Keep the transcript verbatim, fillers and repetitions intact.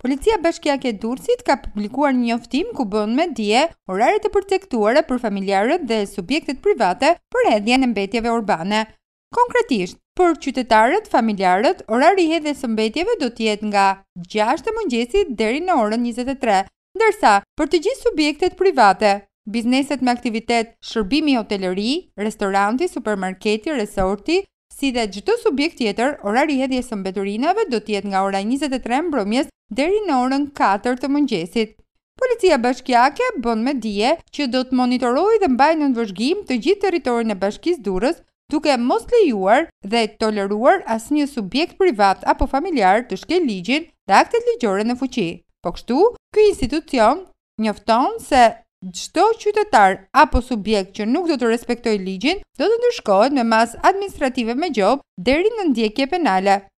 Policia bashkiake e Durrësit ka publikuar një njoftim ku bën me dije oraret e përcaktuara për familjarët dhe subjektet private për hedhjen e mbetjeve urbane. Konkretisht, për qytetarët, familjarët, orari i hedhjes së mbetjeve do të jetë nga gjashtë e mëngjesit deri në orën njëzet e tre, ndërsa për të gjithë subjektet private, bizneset me aktivitet shërbimi hoteleri, restoranti, supermarketi, resorti, si dhe çdo subjekt tjetër, orari i hedhjes së mbeturinave do të jetë nga ora njëzet e tre mbrëmjes deri në orën katër të mëngjesit. Policia bashkiake bën me dije që do të monitorojë dhe mbajë në vëzhgim të gjithë territorin e Bashkisë Durrës, duke mos lejuar dhe toleruar asnjë subjekt privat apo familjar të shkel ligjin dhe aktet ligjore në fuqi. Po kështu, ky institucion njofton se çdo qytetar apo subjekt që nuk do të respektojë ligjin do të ndërshkohet me masë administrative me gjobë deri në ndjekje penale.